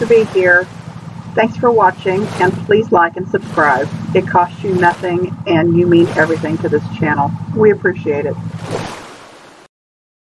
to be here. Thanks for watching, and please like and subscribe. It costs you nothing and you mean everything to this channel. We appreciate it.